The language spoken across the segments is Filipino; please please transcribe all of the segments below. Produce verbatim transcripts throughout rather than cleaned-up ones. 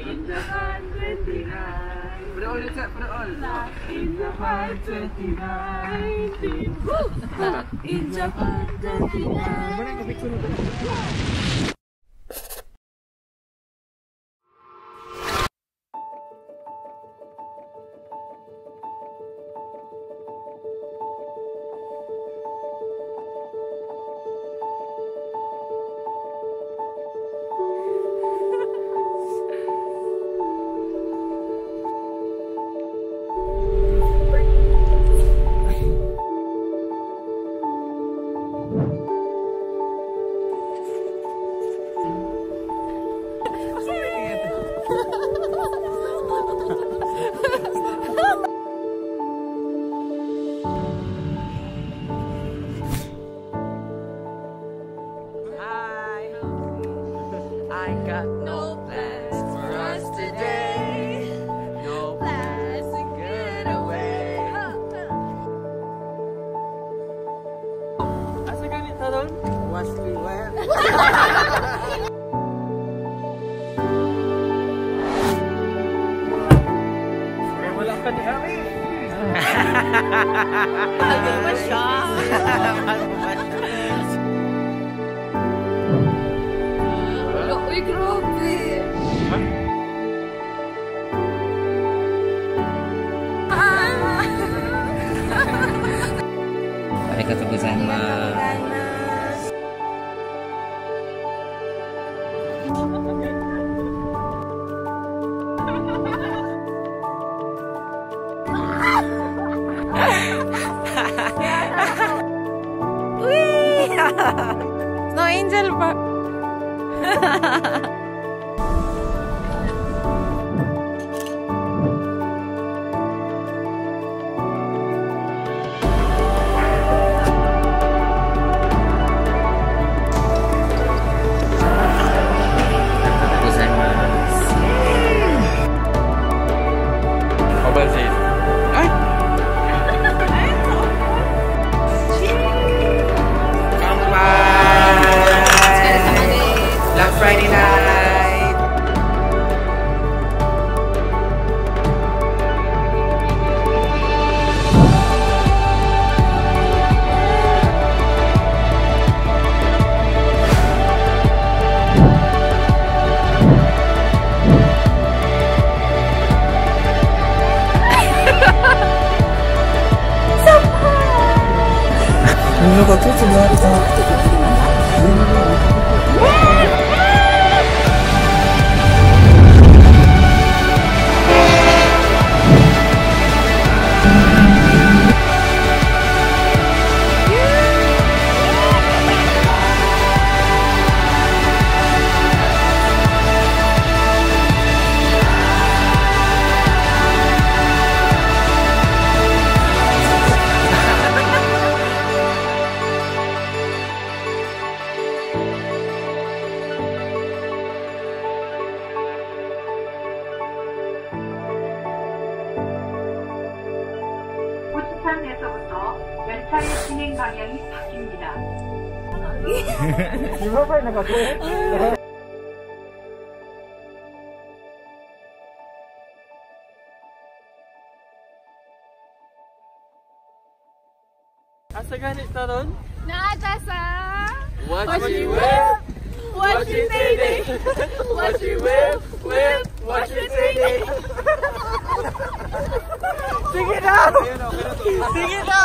In Japan twenty-nine. Put it all, let's put it all. In Japan twenty-nine. In Japan twenty-nine. I got no plans for us today. No plans to get away. Asa ganito doon? Wash me well. Eh, wala ka ni kami. Lagi pa siya. Uy, grabe! Arigatou gozaimasu. No angel pa. Friday night. 누가 끝이 나왔다. 부산에서부터 열차의 진행 방향이 바뀝니다. Asa ganit na ron? Naata sa What you whip, What you say. what you whip, whip, what you say. Sige na! Sige na!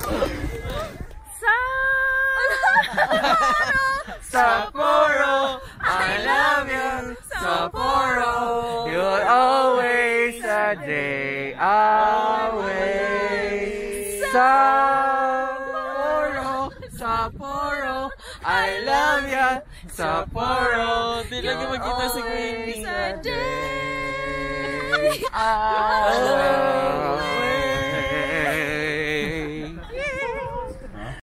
Sapporo, I love you, Sapporo. You're always a day away. Sapporo, Sapporo, I love you, Sapporo. Di lagi magkita si Queenie. A day away.